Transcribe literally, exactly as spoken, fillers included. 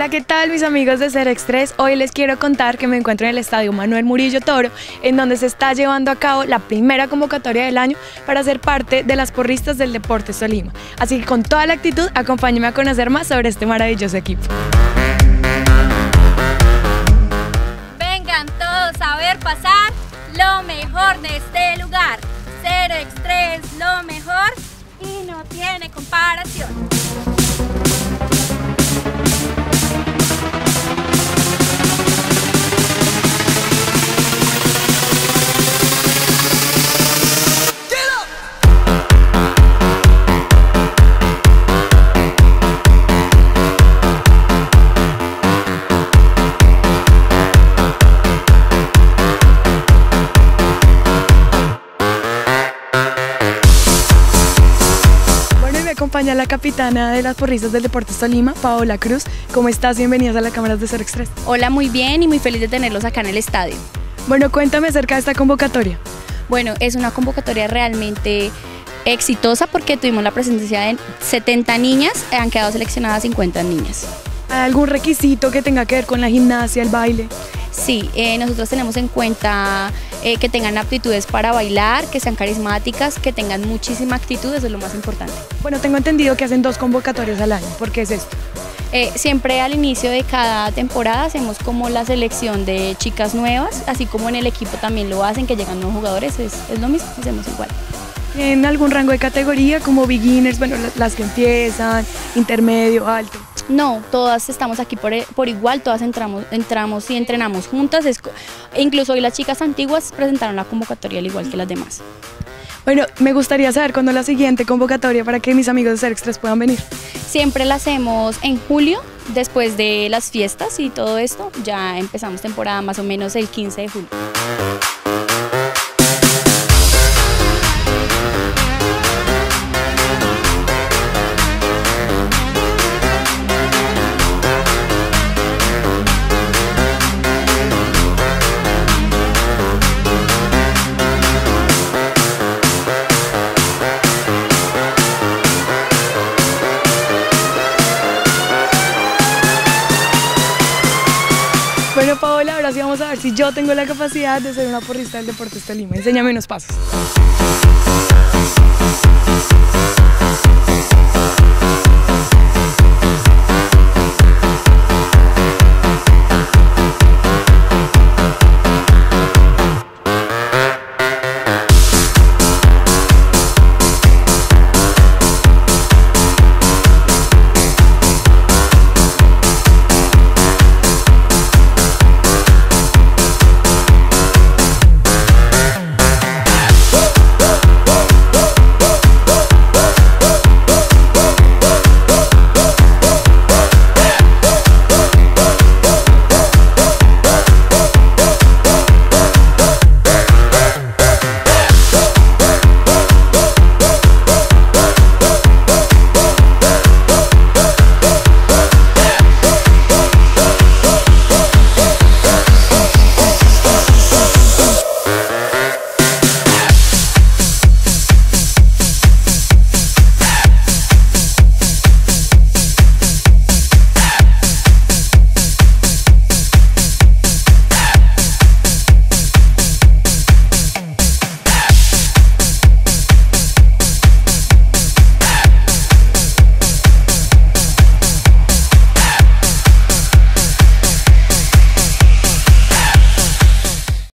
¿qué tal mis amigos de Cerex tres? Hoy les quiero contar que me encuentro en el Estadio Manuel Murillo Toro, en donde se está llevando a cabo la primera convocatoria del año para ser parte de las porristas del Deportes Tolima. Así que con toda la actitud, acompáñenme a conocer más sobre este maravilloso equipo. Vengan todos a ver pasar lo mejor de este lugar. Cerex tres, lo mejor y no tiene comparación. Acompaña a la capitana de las porristas del Deportes Tolima, Paola Cruz. ¿Cómo estás? Bienvenidas a las cámaras de Cerex tres. Hola, muy bien y muy feliz de tenerlos acá en el estadio. Bueno, cuéntame acerca de esta convocatoria. Bueno, es una convocatoria realmente exitosa porque tuvimos la presencia de setenta niñas, han quedado seleccionadas cincuenta niñas. ¿Hay algún requisito que tenga que ver con la gimnasia, el baile? Sí, eh, nosotros tenemos en cuenta eh, que tengan aptitudes para bailar, que sean carismáticas, que tengan muchísima actitud, eso es lo más importante. Bueno, tengo entendido que hacen dos convocatorias al año. ¿Por qué es esto? Eh, siempre al inicio de cada temporada hacemos como la selección de chicas nuevas, así como en el equipo también lo hacen, que llegan nuevos jugadores, es, es lo mismo, hacemos igual. ¿Tienen algún rango de categoría como beginners, bueno, las que empiezan, intermedio, alto? No, todas estamos aquí por, por igual, todas entramos, entramos y entrenamos juntas, es, incluso hoy las chicas antiguas presentaron la convocatoria al igual que las demás. Bueno, me gustaría saber cuándo es la siguiente convocatoria para que mis amigos de Cerex tres puedan venir. Siempre la hacemos en julio, después de las fiestas y todo esto, ya empezamos temporada más o menos el quince de julio. Bueno, Paola, ahora sí vamos a ver si yo tengo la capacidad de ser una porrista del Deportes Tolima. Enséñame unos pasos.